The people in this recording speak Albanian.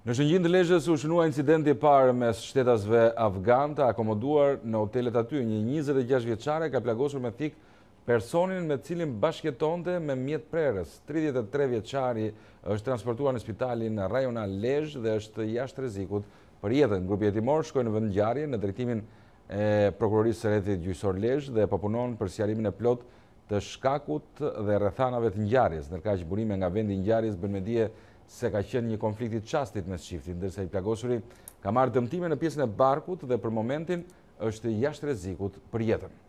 Në Shëngjin të Lezhës u shënua incidenti i parë mes shtetasve afgan të akomoduar në hotelet aty. Një 26 vjeçare ka plagosur me thik personin me cilin bashkëjetonte me mjet prerës. 33 vjeçari është transportuar në spitalin rajonal Lezhë dhe është jashtë rrezikut për jetën. Grupi hetimor shkoi në vend ngjarje në drejtimin e prokurorisë së Rretit Gjyqësor Lezhë dhe po punon për sqarimin e plot të shkakut dhe rrethanave të ngjarjes, ndërkaq burime nga vendi i ngjarjes bën me dije se ka qenë një konflikt i çastit mes çiftit, ndërsa i plagosuri ka marrë dëmtime në pjesën e barkut dhe për momentin është jashtë rrezikut për jetën.